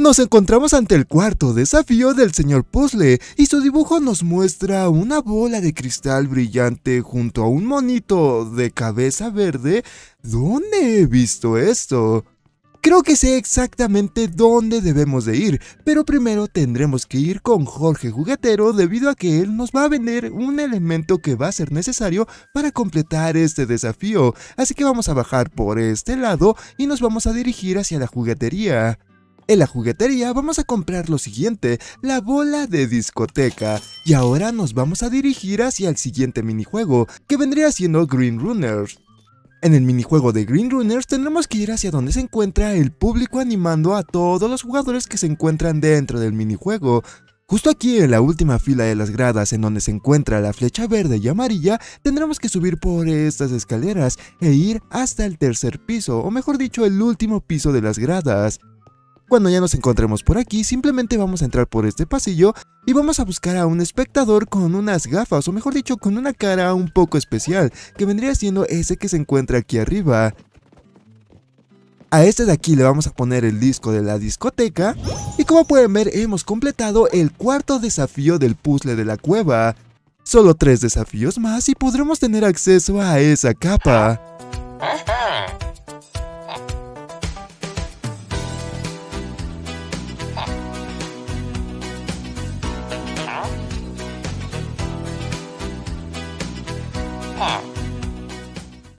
Nos encontramos ante el cuarto desafío del señor Puzzle y su dibujo nos muestra una bola de cristal brillante junto a un monito de cabeza verde. ¿Dónde he visto esto? Creo que sé exactamente dónde debemos de ir, pero primero tendremos que ir con Jorge Juguetero debido a que él nos va a vender un elemento que va a ser necesario para completar este desafío. Así que vamos a bajar por este lado y nos vamos a dirigir hacia la juguetería. En la juguetería vamos a comprar lo siguiente, la bola de discoteca, y ahora nos vamos a dirigir hacia el siguiente minijuego, que vendría siendo Green Runners. En el minijuego de Green Runners tendremos que ir hacia donde se encuentra el público animando a todos los jugadores que se encuentran dentro del minijuego. Justo aquí en la última fila de las gradas en donde se encuentra la flecha verde y amarilla, tendremos que subir por estas escaleras e ir hasta el tercer piso, o mejor dicho el último piso de las gradas. Cuando ya nos encontremos por aquí, simplemente vamos a entrar por este pasillo y vamos a buscar a un espectador con unas gafas, o mejor dicho, con una cara un poco especial, que vendría siendo ese que se encuentra aquí arriba. A este de aquí le vamos a poner el disco de la discoteca, y como pueden ver, hemos completado el cuarto desafío del puzzle de la cueva. Solo 3 desafíos más y podremos tener acceso a esa capa.